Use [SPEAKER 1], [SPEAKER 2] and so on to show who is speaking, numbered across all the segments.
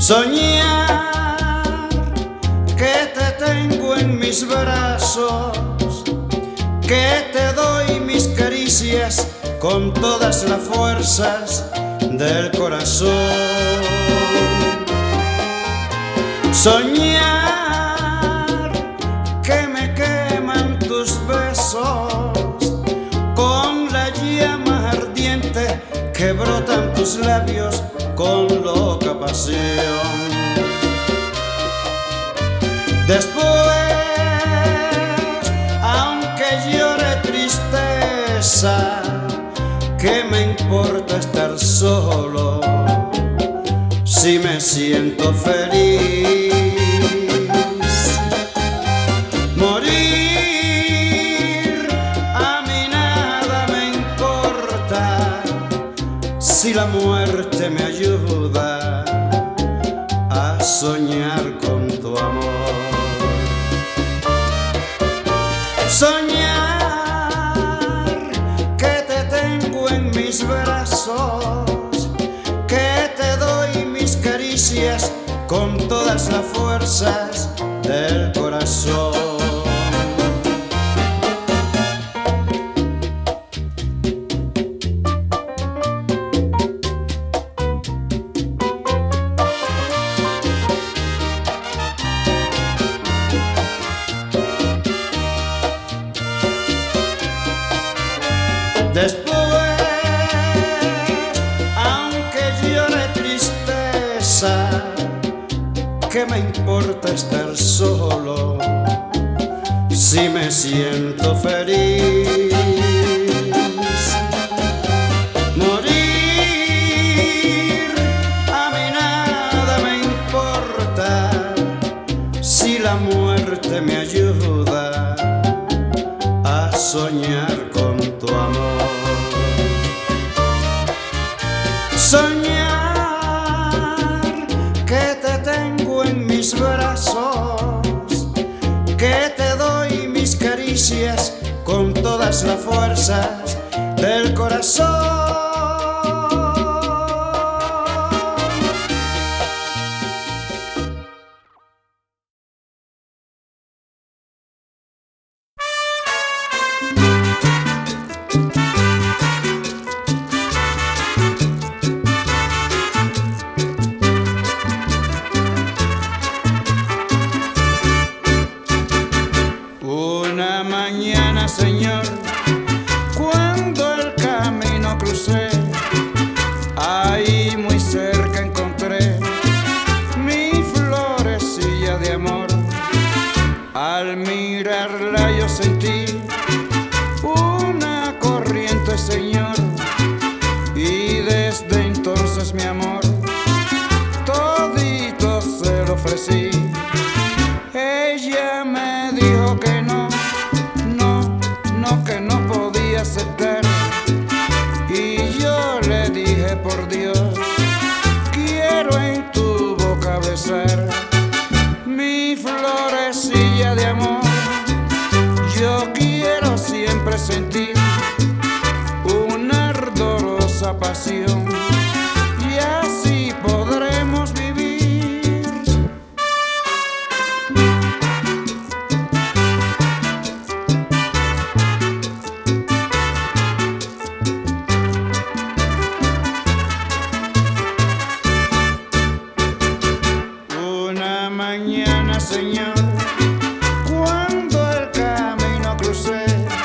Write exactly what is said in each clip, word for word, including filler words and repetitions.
[SPEAKER 1] Soñar que te tengo en mis brazos, que te doy mis caricias con todas las fuerzas del corazón. Soñar que me queman tus besos con la llama ardiente que brotan tus labios con loca pasión. Después, aunque llore tristeza, ¿qué me importa estar solo si me siento feliz? Morir a mí nada me importa si la muerte me ayuda a soñar con tu amor. Soñar que te tengo en mis brazos, que te doy mis caricias con todas las fuerzas del corazón. Después, aunque llore tristeza, ¿qué me importa estar solo si me siento feliz? Morir a mí nada me importa si la muerte me ayuda a soñar con tu amor. Soñar que te tengo en mis brazos, que te doy mis caricias con todas las fuerzas del corazón. Una mañana, Señor, cuando el camino crucé, ahí muy cerca encontré mi florecilla de amor. Al mirarla yo sentí una corriente, Señor, y desde entonces mi amor todito se lo ofrecí. Ella me dijo que no, no, no, que no podía aceptar. Y yo le dije, por Dios, quiero en tu boca besar mi florecilla de amor. Yo quiero siempre sentir una ardorosa pasión y así podremos vivir. Mañana, Señor, cuando el camino crucé,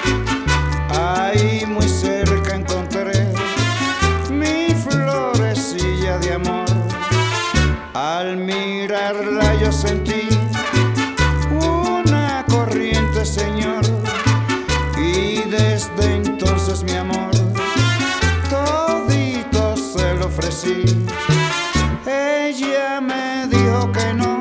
[SPEAKER 1] ahí muy cerca encontré mi florecilla de amor. Al mirarla yo sentí una corriente, Señor, y desde entonces mi amor todito se lo ofrecí. Ella me dijo que no,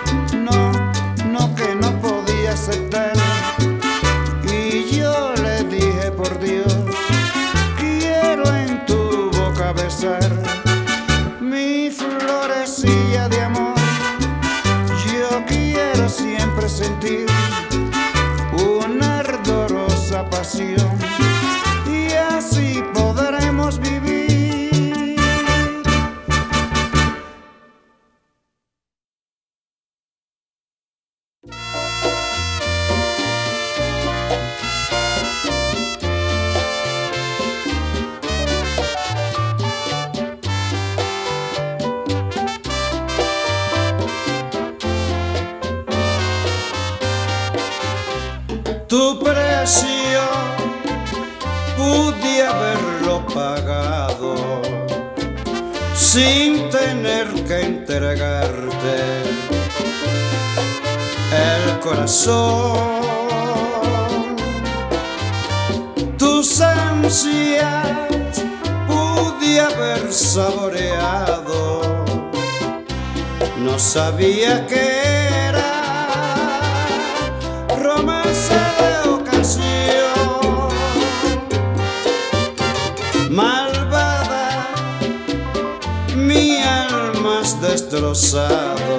[SPEAKER 1] que no podía aceptar. Y yo le dije, por Dios, quiero en tu boca besar mi florecilla de amor. Yo quiero siempre sentir una ardorosa pasión y así podremos vivir. Tu precio pude haberlo pagado sin tener que entregarte el corazón. Tus ansias pude haber saboreado, no sabía que era romance de ocasión. Malvada, mi alma has destrozado,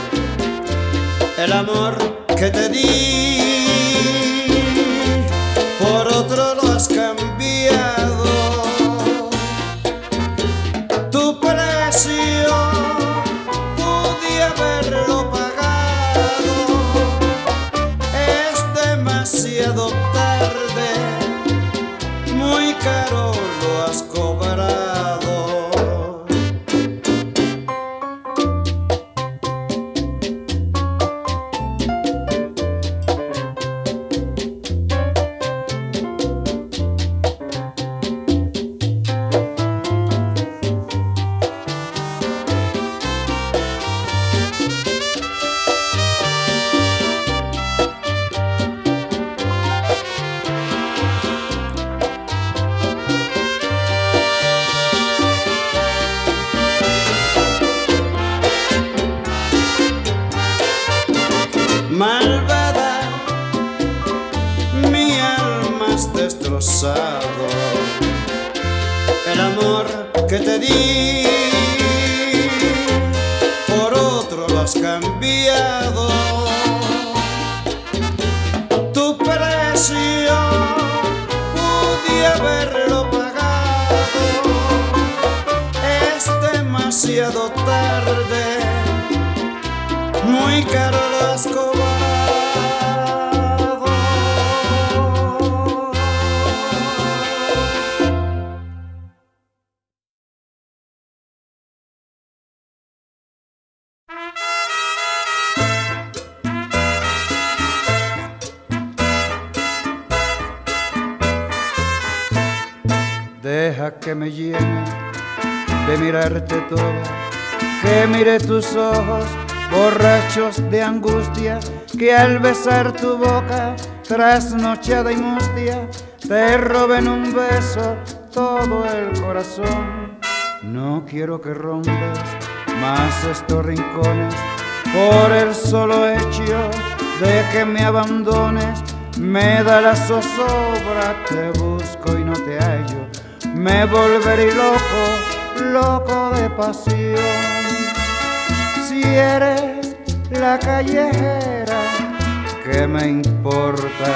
[SPEAKER 1] el amor que te di por otro lo has cambiado. Tu precio pude haberlo pagado, es demasiado tarde, muy caro lo has cobrado. Malvada, mi alma has destrozado, el amor que te di por otro lo has cambiado. Tu precio pude haberlo pagado, es demasiado tarde, muy caro lo has cobrado. Deja que me llene de mirarte toda, que mire tus ojos borrachos de angustia, que al besar tu boca trasnochada y mustia te roben un beso todo el corazón. No quiero que rondes más estos rincones por el solo hecho de que me abandones. Me da la zozobra, te busco y no te hallo, me volveré loco, loco de pasión. Si eres la callejera, ¿qué me importa?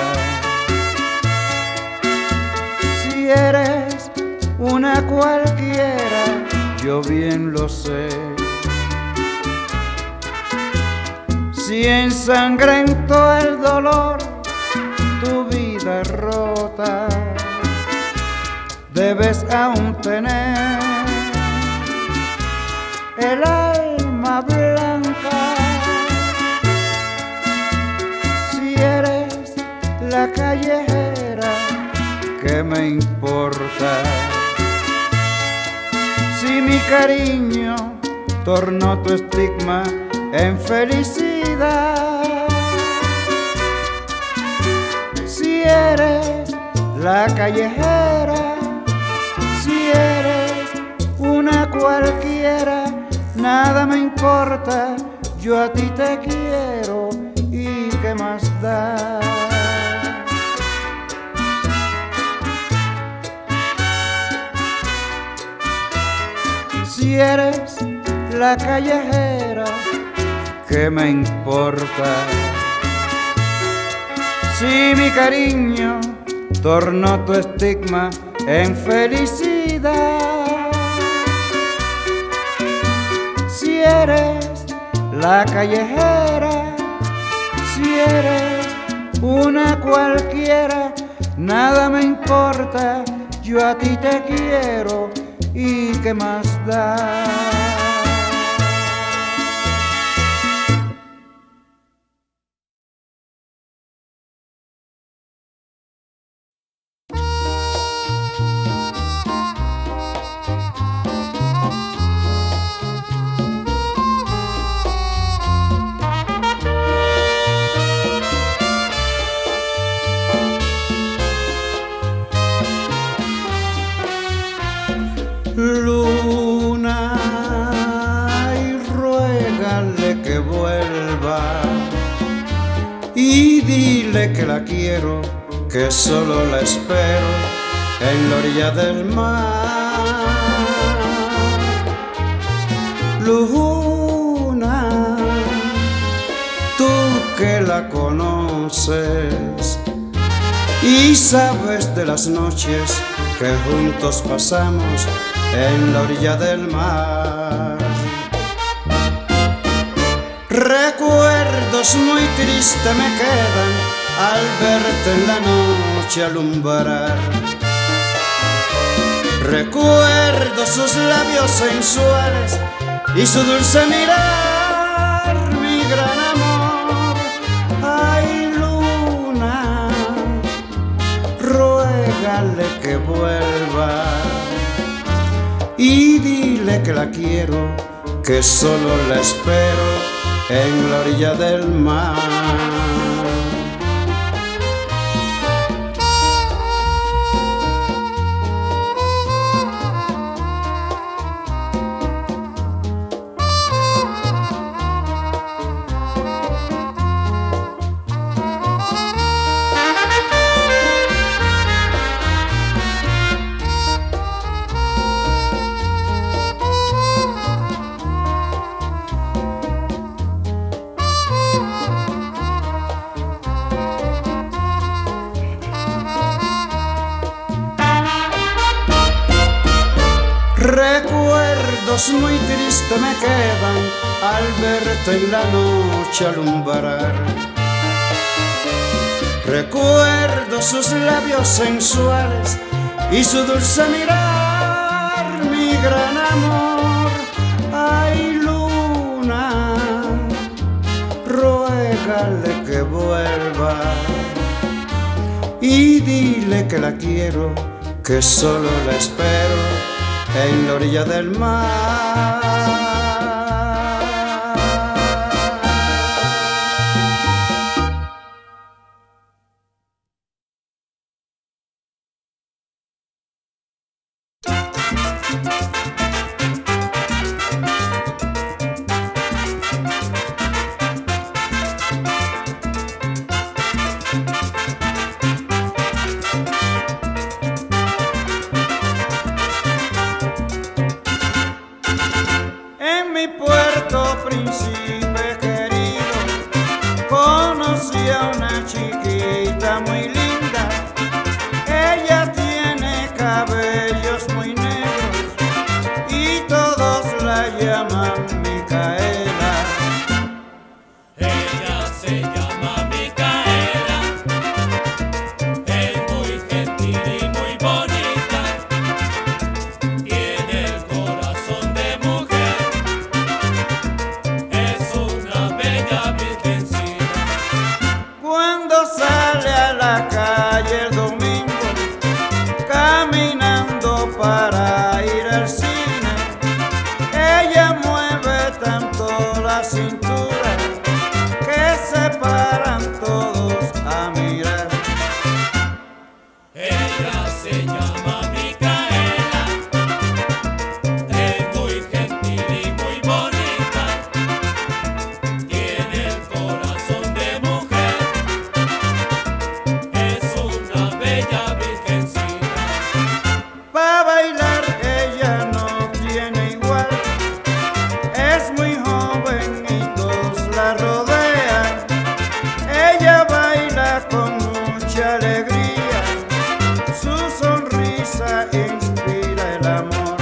[SPEAKER 1] Si eres una cualquiera, yo bien lo sé. Si ensangrentó el dolor tu vida rota, debes aún tener el alma blanca. Si eres la callejera, ¿qué me importa? Si mi cariño tornó tu estigma en felicidad, si eres la callejera, si eres una cualquiera, nada me importa, yo a ti te quiero y qué más da. Si eres la callejera, ¿qué me importa? Si mi cariño tornó tu estigma en felicidad, si eres la callejera, si eres una cualquiera, nada me importa, yo a ti te quiero y qué más da. dile que la quiero, que solo la espero en la orilla del mar. Luna, tú que la conoces y sabes de las noches que juntos pasamos en la orilla del mar. Recuerdos muy tristes me quedan al verte en la noche alumbrar. Recuerdo sus labios sensuales y su dulce mirar, mi gran amor. Ay, luna, ruégale que vuelva y dile que la quiero, que solo la espero en la orilla del mar. Recuerdos muy tristes me quedan al verte en la noche alumbrar. Recuerdo sus labios sensuales y su dulce mirar, mi gran amor. Ay, luna, ruégale que vuelva y dile que la quiero, que solo la espero en la orilla del mar. Puerto Príncipe querido, conocí a una chiquita muy linda. Ella tiene cabellos muy negros y todos la llaman Micaela.
[SPEAKER 2] Ella se llama Micaela, es muy gentil y muy bonita, tiene el corazón de mujer.
[SPEAKER 1] Cuando sale a la calle el domingo, caminando para ir al cine, ella mueve tanto la cintura que se paran todos a mirar.
[SPEAKER 2] Ella se llama Micaela, es muy gentil y muy bonita, tiene el corazón de mujer.
[SPEAKER 1] Pa' bailar ella no tiene igual, es muy joven y todos la rodean. Ella baila con mucha alegría, su sonrisa inspira el amor.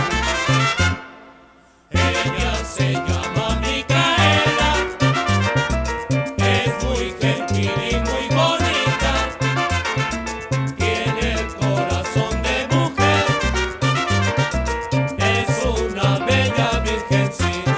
[SPEAKER 2] Ella se llama Micaela, es muy gentil y muy bonita, tiene el corazón de mujer, es una bella virgencita.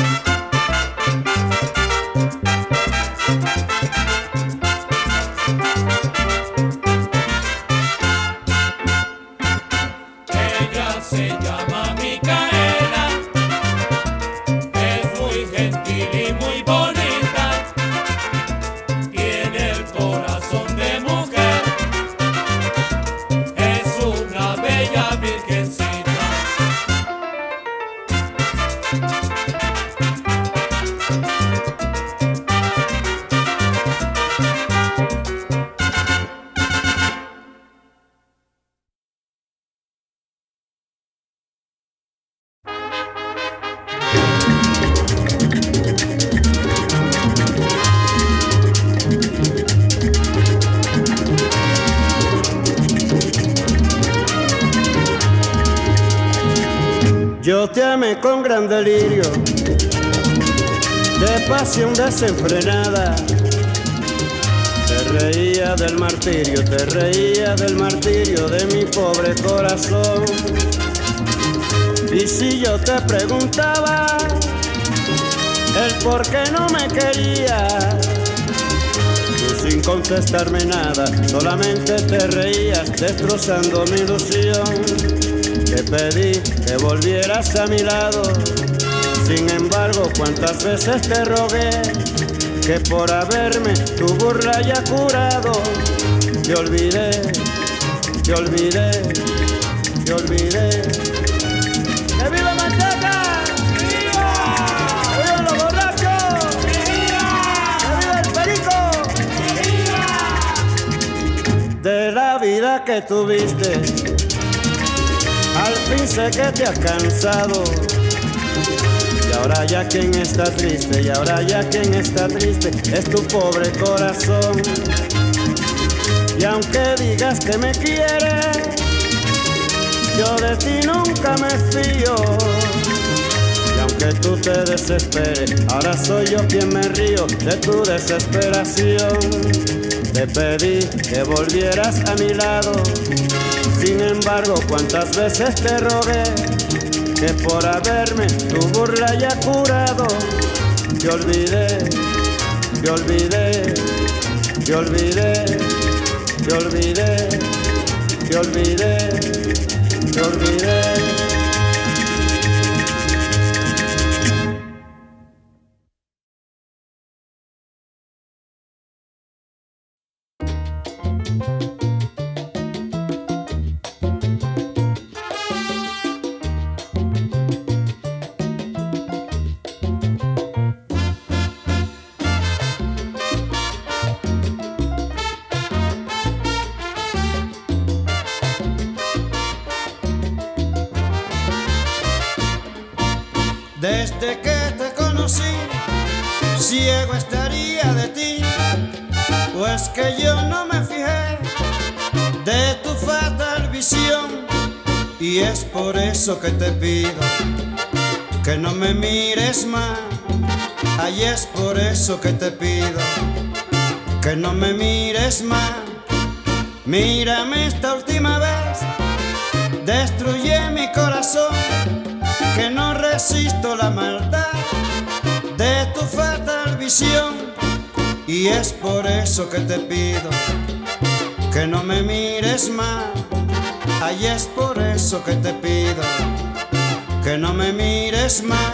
[SPEAKER 2] Ella se llama Micaela, es muy gentil y muy bonita, tiene el corazón de mujer, es una bella virgencita.
[SPEAKER 3] te amé con gran delirio de pasión desenfrenada. Te reía del martirio, te reía del martirio de mi pobre corazón. Y si yo te preguntaba el por qué no me querías, tú sin contestarme nada, solamente te reías, destrozando mi ilusión. Te pedí que volvieras a mi lado, sin embargo, cuántas veces te rogué que por haberme tu burla haya curado. Te olvidé, te olvidé, te olvidé. ¡Que viva Manteca! ¡Que viva! ¡Que vivan los borrachos! ¡Que viva! ¡Que viva el perico! ¡Que viva! De la vida que tuviste, al fin sé que te has cansado. Y ahora ya quien está triste, y ahora ya quien está triste es tu pobre corazón. Y aunque digas que me quieres, yo de ti nunca me fío. Y aunque tú te desesperes, ahora soy yo quien me río de tu desesperación. Te pedí que volvieras a mi lado, sin embargo, cuántas veces te rogué que por haberme tu burla haya curado. Te olvidé, te olvidé, te olvidé, te olvidé, te olvidé, te olvidé.
[SPEAKER 1] Desde que te conocí, ciego estaría de ti, pues que yo no me fijé de tu fatal visión. Y es por eso que te pido que no me mires más. Ay, es por eso que te pido que no me mires más. Mírame esta última vez, destruye mi corazón, que no resisto la maldad de tu fatal visión. Y es por eso que te pido que no me mires más. Ay, es por eso que te pido que no me mires más.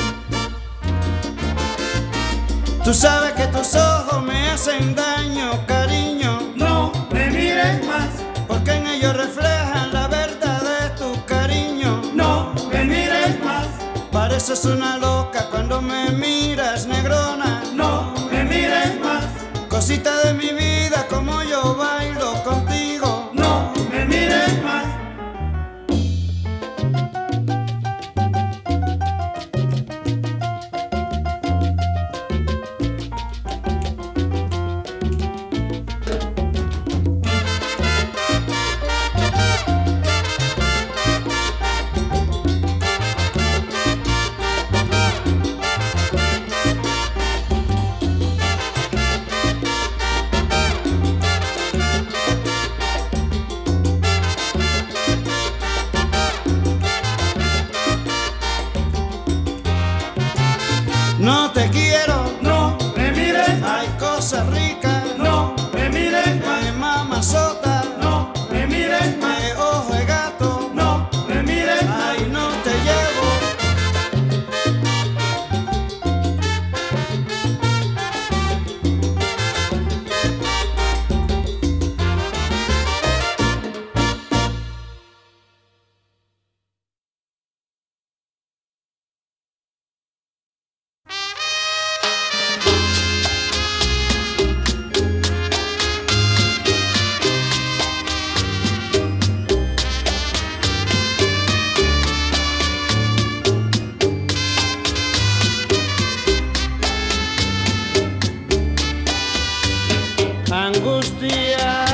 [SPEAKER 1] Tú sabes que tus ojos me hacen daño, cariño.
[SPEAKER 2] No me mires más,
[SPEAKER 1] porque en ellos reflejan la verdad de tu cariño.
[SPEAKER 2] no me mires más,
[SPEAKER 1] Pareces una loca cuando me miras, negrona.
[SPEAKER 2] no me mires más,
[SPEAKER 1] Cosita de mi vida, como yo bailo contigo.
[SPEAKER 2] no me mires más.
[SPEAKER 1] No te quiero,
[SPEAKER 2] No me mires más,
[SPEAKER 1] hay cosas ricas.
[SPEAKER 2] no me mires más,
[SPEAKER 1] Me mamazota,
[SPEAKER 2] no me mires más,
[SPEAKER 1] me ojo de gato.
[SPEAKER 2] no me mires más.
[SPEAKER 1] Ay, no te llevo. Angustia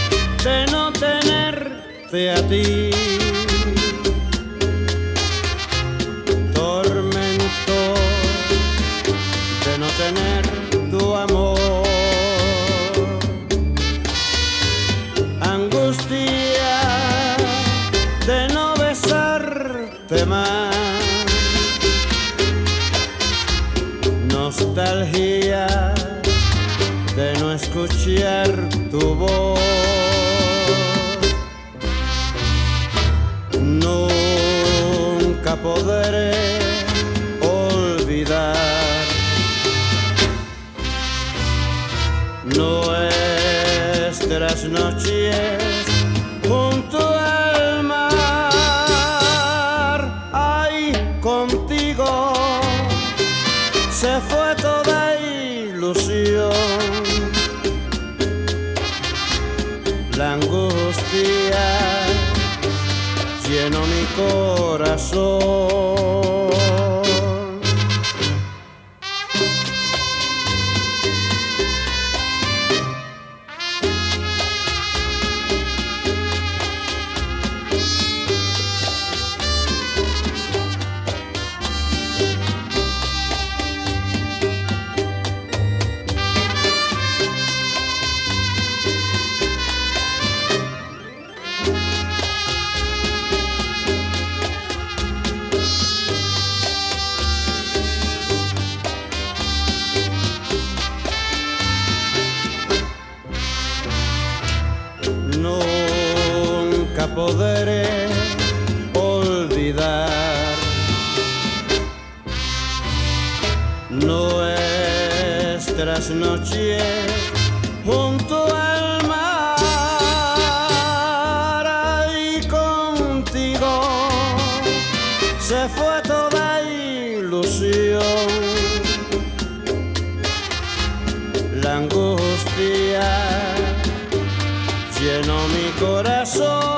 [SPEAKER 1] de no tenerte a ti.
[SPEAKER 3] nostalgia de no escuchar tu voz. Nunca podré olvidar nuestras noches junto al mar. Ay, contigo se fue toda ilusión, la angustia llenó mi corazón. Nunca podré olvidar nuestras noches junto al mar. Ay, contigo se fue toda ilusión, la angustia llenó mi corazón.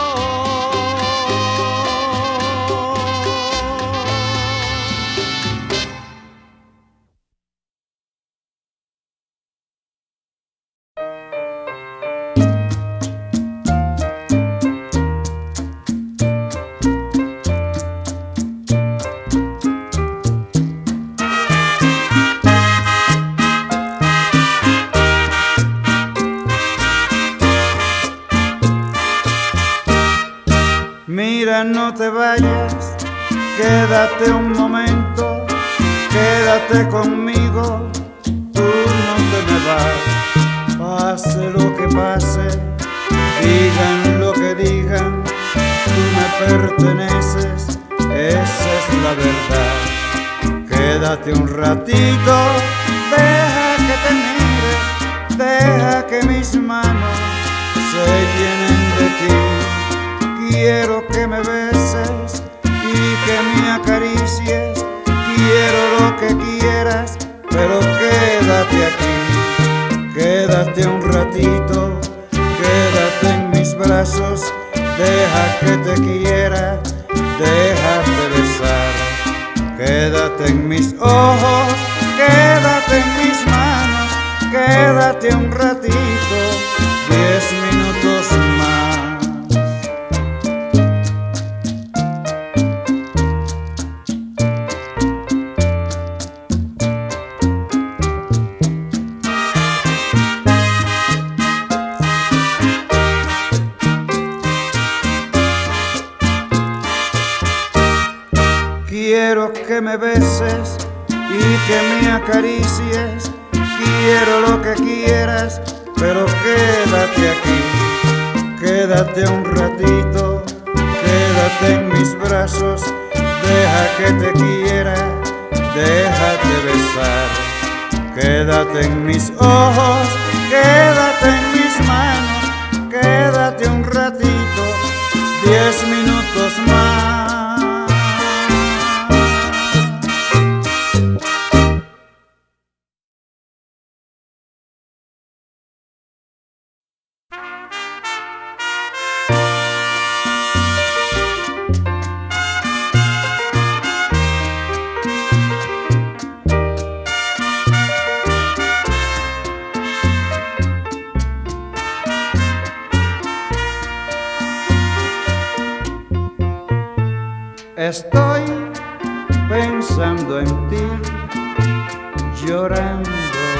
[SPEAKER 1] Mira, no te vayas, quédate un momento, quédate conmigo, tú no te me vas. Pase lo que pase, digan lo que digan, tú me perteneces, esa es la verdad. Quédate un ratito, deja que te mire, deja que mis manos se llenen de ti. Quiero que me beses y que me acaricies, quiero lo que quieras, pero quédate aquí. Quédate un ratito, quédate en mis brazos, deja que te quiera, déjate besar. Quédate en mis ojos, quédate en mis manos, quédate un ratito, diez minutos más. Quiero que me beses y que me acaricies, quiero lo que quieras, pero quédate aquí. Quédate un ratito, quédate en mis brazos, deja que te quiera, déjate besar. Quédate en mis ojos, quédate en mis manos, quédate un ratito, diez minutos más. Estoy pensando en ti, llorando.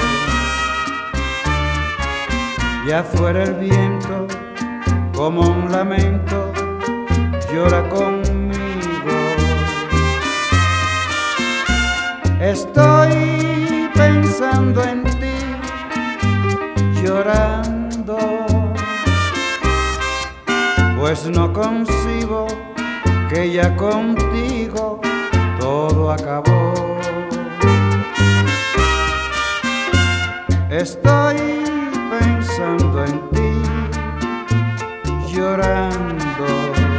[SPEAKER 1] Ya fuera el viento, como un lamento, llora conmigo. Estoy pensando en ti, llorando, pues no concibo que ya contigo todo acabó. Estoy pensando en ti, llorando,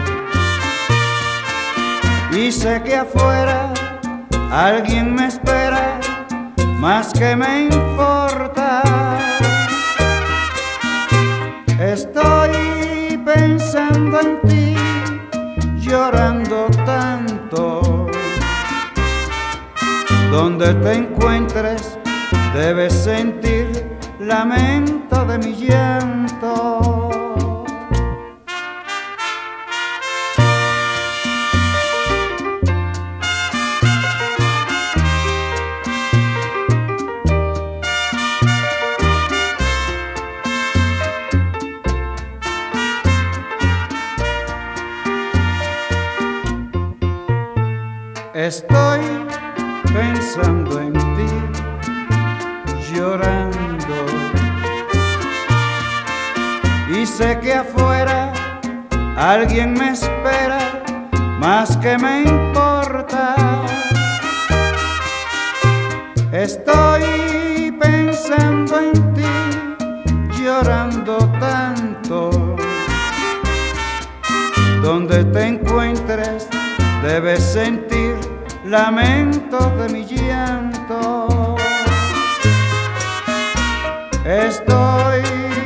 [SPEAKER 1] y sé que afuera alguien me espera, más que me importa. Estoy pensando en ti, llorando tanto. Donde te encuentres debes sentir lamento de mi llanto. Estoy pensando en ti, llorando, y sé que afuera alguien me espera, más que me importa. Estoy pensando en ti, llorando tanto. Donde te encuentres debes sentir lamento de mi llanto. Estoy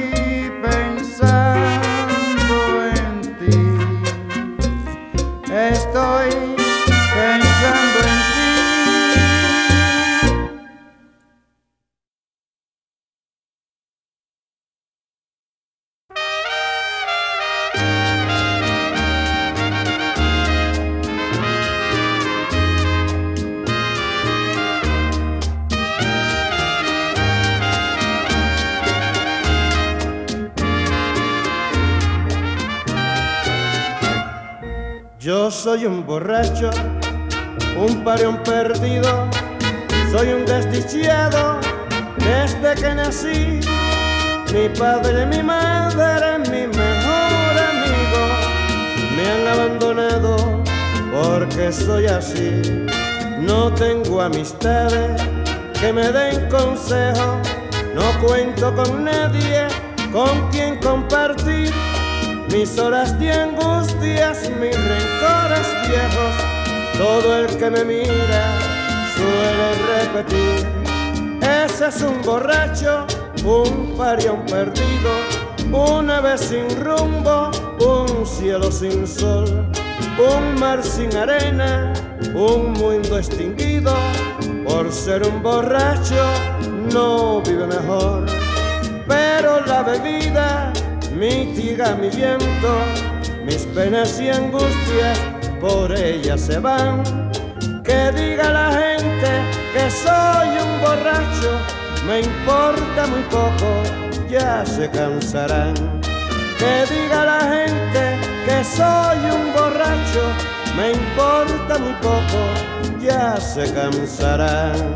[SPEAKER 1] pensando en ti, estoy pensando en ti.
[SPEAKER 3] Yo soy un borracho, un parión perdido, soy un desdichado desde que nací. Mi padre, mi madre, mi mejor amigo me han abandonado porque soy así. No tengo amistades que me den consejo, no cuento con nadie con quien compartir mis horas de angustias, mis rencores viejos. Todo el que me mira suele repetir: ese es un borracho, un parión perdido, una vez sin rumbo, un cielo sin sol, un mar sin arena, un mundo extinguido. Por ser un borracho no vive mejor, pero la bebida mitiga mi viento, mis penas y angustias por ella se van. Que diga la gente que soy un borracho, me importa muy poco, ya se cansarán. Que diga la gente que soy un borracho, me importa muy poco, ya se cansarán.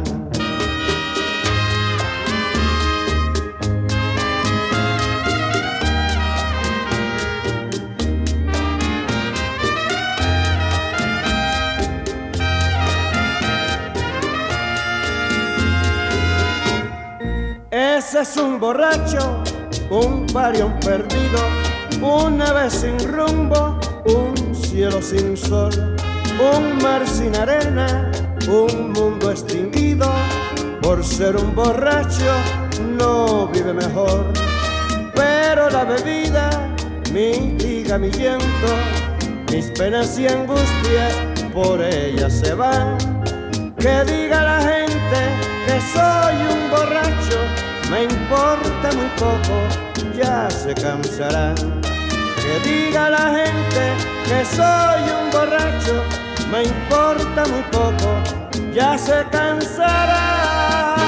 [SPEAKER 3] Ese es un borracho, un parión perdido, una vez sin rumbo, un cielo sin sol, un mar sin arena, un mundo extinguido. Por ser un borracho no vive mejor, pero la bebida mitiga mi llanto, mis penas y angustias por ella se van. Que diga la gente que soy un borracho, me importa muy poco, ya se cansarán. Que diga la gente que soy un borracho, me importa muy poco, ya se cansarán.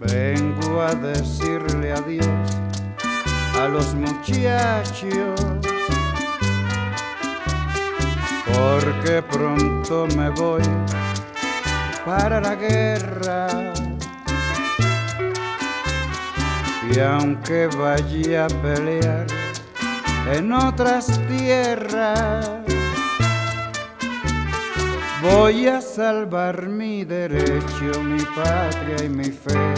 [SPEAKER 1] Vengo a decirle adiós a los muchachos, porque pronto me voy para la guerra. Y aunque vaya a pelear en otras tierras, voy a salvar mi derecho, mi patria y mi fe.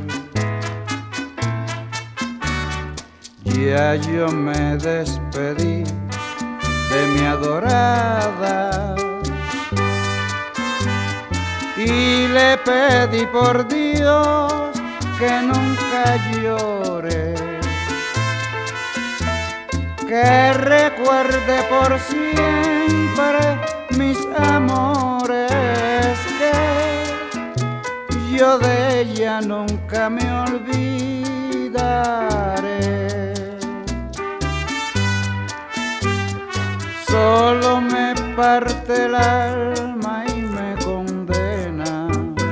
[SPEAKER 1] Ya yo me despedí de mi adorada y le pedí por Dios que nunca llore, que recuerde por siempre mis amores, que yo de ella nunca me olvidaré. Solo me parte el alma y me condena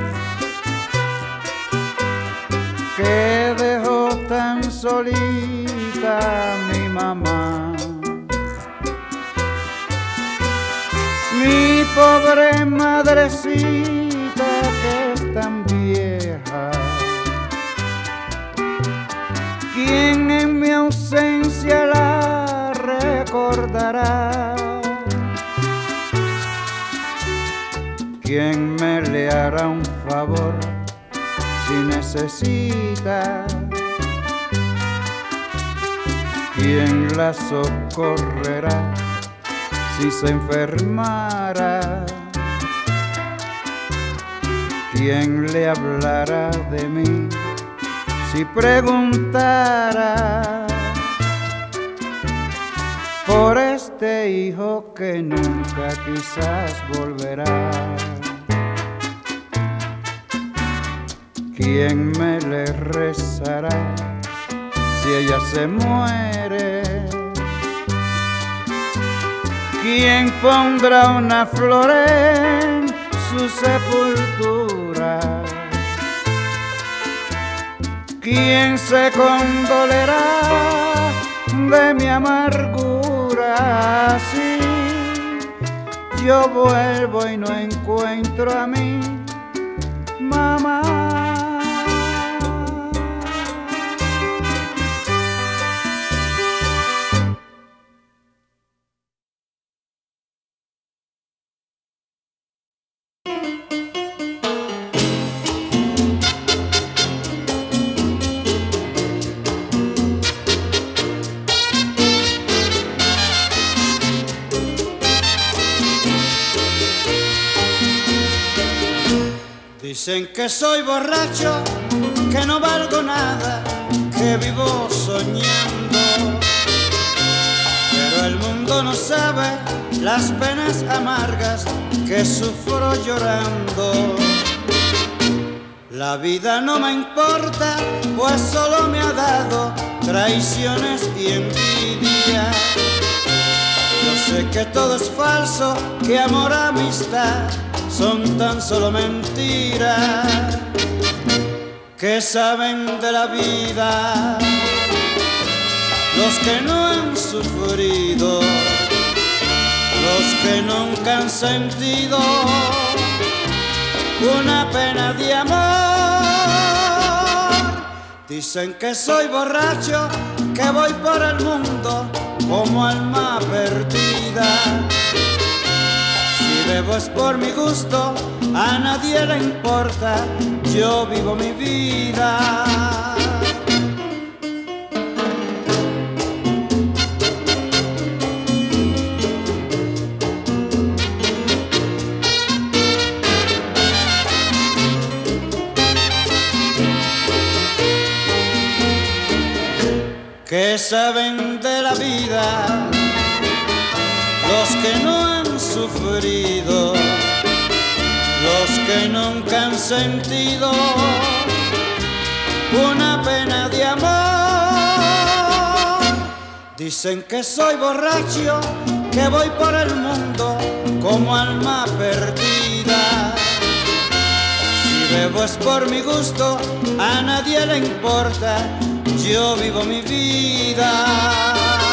[SPEAKER 1] que dejó tan solita mi mamá. Mi pobre madrecita que es tan vieja, ¿quién en mi ausencia la recordará? ¿Quién me le hará un favor si necesita? ¿Quién la socorrerá si se enfermara? ¿Quién le hablará de mí si preguntara por este hijo que nunca quizás volverá? ¿Quién me le rezará si ella se muere? ¿Quién pondrá una flor en su sepultura? ¿Quién se condolerá de mi amargura si yo vuelvo y no encuentro a mi mamá? Dicen que soy borracho, que no valgo nada, que vivo soñando. Pero el mundo no sabe las penas amargas que sufro llorando. La vida no me importa, pues solo me ha dado traiciones y envidia. Yo sé que todo es falso, que amor, amistad son tan solo mentiras. ¿Qué saben de la vida los que no han sufrido, los que nunca han sentido una pena de amor? Dicen que soy borracho, que voy por el mundo como alma perdida. Si bebo es por mi gusto, a nadie le importa, yo vivo mi vida. ¿Qué saben de la vida los que no han sufrido, los que nunca han sentido una pena de amor? Dicen que soy borracho, que voy por el mundo como alma perdida. Si bebo es por mi gusto, a nadie le importa, yo vivo mi vida.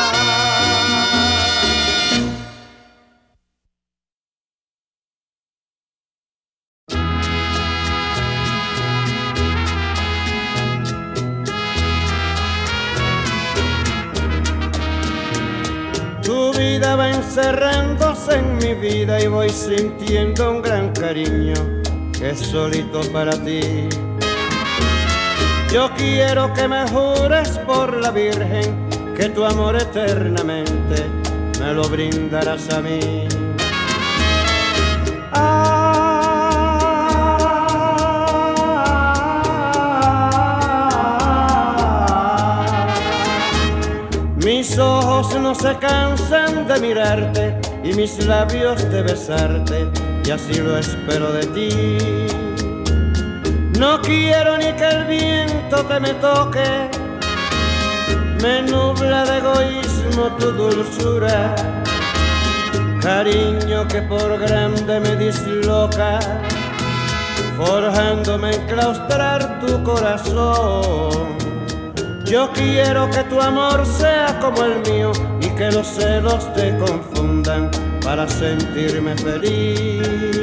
[SPEAKER 3] Tu vida va encerrándose en mi vida y voy sintiendo un gran cariño que es solito para ti. Yo quiero que me jures por la Virgen que tu amor eternamente me lo brindarás a mí. Mis ojos no se cansan de mirarte y mis labios de besarte, y así lo espero de ti. No quiero ni que el viento te me toque, me nubla de egoísmo tu dulzura, cariño que por grande me disloca, forjándome enclaustrar tu corazón. Yo quiero que tu amor sea como el mío y que los celos te confundan para sentirme feliz.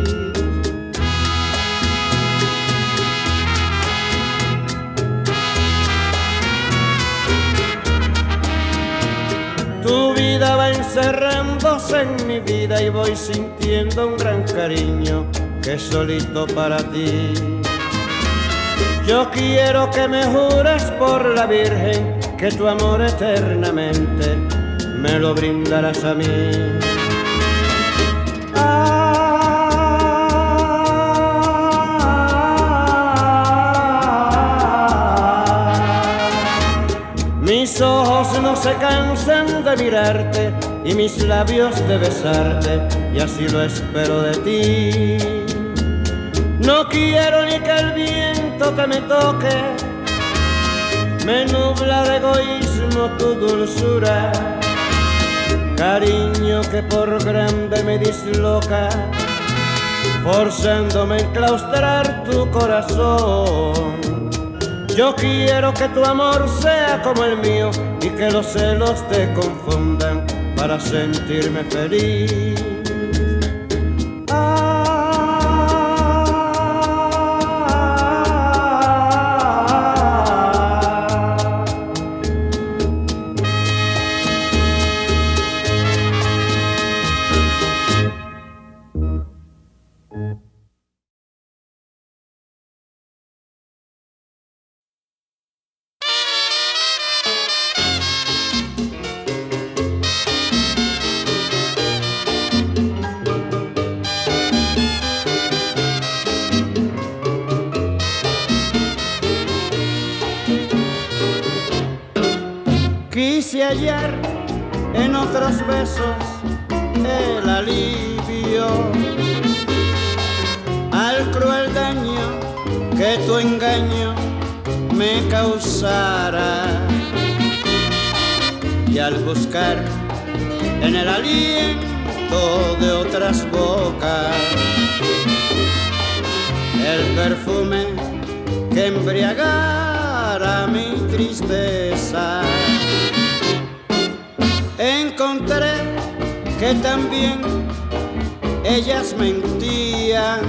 [SPEAKER 3] Tu vida va encerrándose en mi vida y voy sintiendo un gran cariño que es solito para ti. Yo quiero que me jures por la Virgen que tu amor eternamente me lo brindarás a mí. Mis ojos no se cansan de mirarte y mis labios de besarte, y así lo espero de ti. No quiero ni que el viento te me toque, me nubla de egoísmo tu dulzura, cariño que por grande me disloca, forzándome a enclaustrar tu corazón. Yo quiero que tu amor sea como el mío y que los celos te confundan para sentirme feliz.
[SPEAKER 1] Quise hallar en otros besos el alivio al cruel daño que tu engaño me causara, y al buscar en el aliento de otras bocas el perfume que embriagara mi tristeza, encontré que también ellas mentían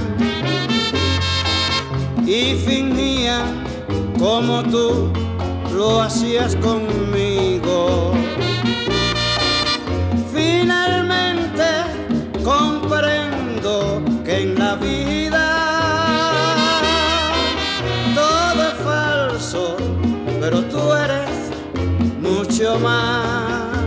[SPEAKER 1] y fingían como tú lo hacías conmigo. Finalmente comprendo que en la vida todo es falso, pero tú eres mucho más.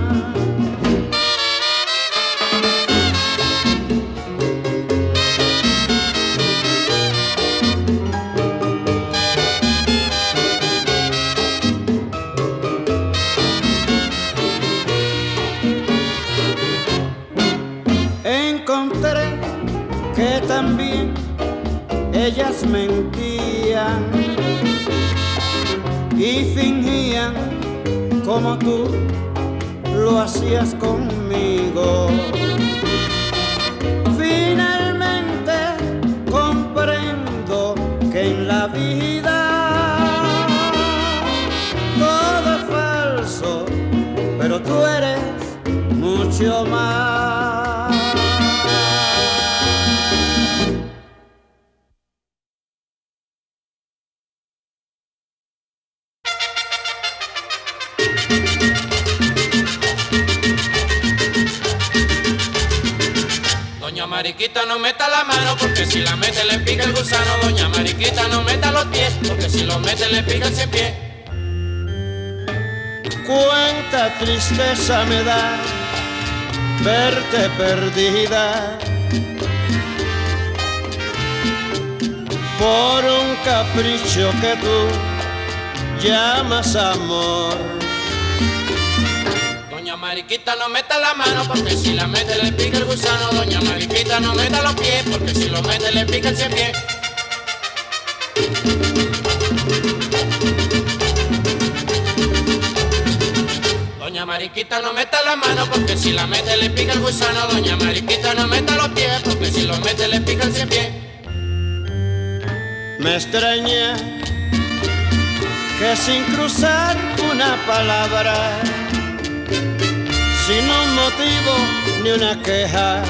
[SPEAKER 1] Encontré que también ellas mentían y fingían como tú lo hacías conmigo. Finalmente comprendo
[SPEAKER 3] mucho más.
[SPEAKER 4] Doña Mariquita, no meta la mano, porque si la mete le pica el gusano. Doña Mariquita, no meta los pies, porque si los mete le pica el cien pies.
[SPEAKER 3] Cuánta tristeza me da verte perdida por un capricho que tú llamas amor.
[SPEAKER 4] Doña Mariquita, no meta la mano, porque si la mete le pica el gusano. Doña Mariquita, no meta los pies, porque si los mete le pica el cien pies. Doña Mariquita, no meta la mano, porque si la mete le pica el gusano. Doña Mariquita, no meta los pies, porque si los mete le pica el cien pies.
[SPEAKER 3] Me extraña que sin cruzar una palabra, sin un motivo ni una queja,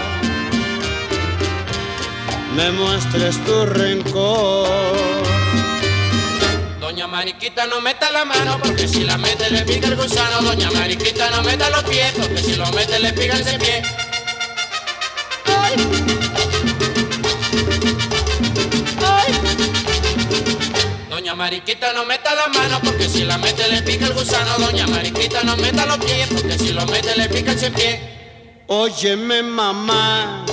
[SPEAKER 3] me muestres tu rencor.
[SPEAKER 4] Doña Mariquita, no meta la mano, porque si la mete le pica el gusano. Doña Mariquita, no meta los pies, porque si los mete le pica el cien pies. ¡Ay! ¡Ay! Doña Mariquita, no meta la mano, porque si la mete le pica el gusano. Doña Mariquita, no meta los pies, porque si los mete le pica el cien pies.
[SPEAKER 3] Óyeme, mamá,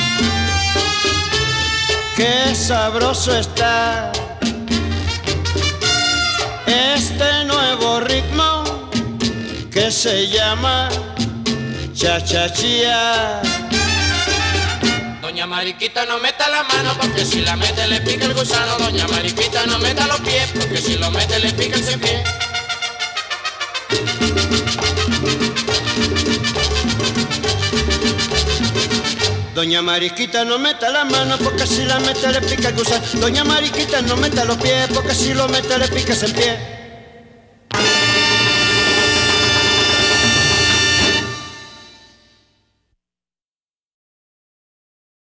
[SPEAKER 3] qué sabroso está este nuevo ritmo que se llama cha-cha-chía.
[SPEAKER 4] Doña Mariquita, no meta la mano, porque si la mete le pica el gusano. Doña Mariquita, no meta los pies, porque si los mete le pica el cien pies.
[SPEAKER 3] Doña Mariquita, no meta la mano, porque si la mete le pica el gusano. Doña Mariquita, no meta los pies, porque si lo mete le pica ese pie.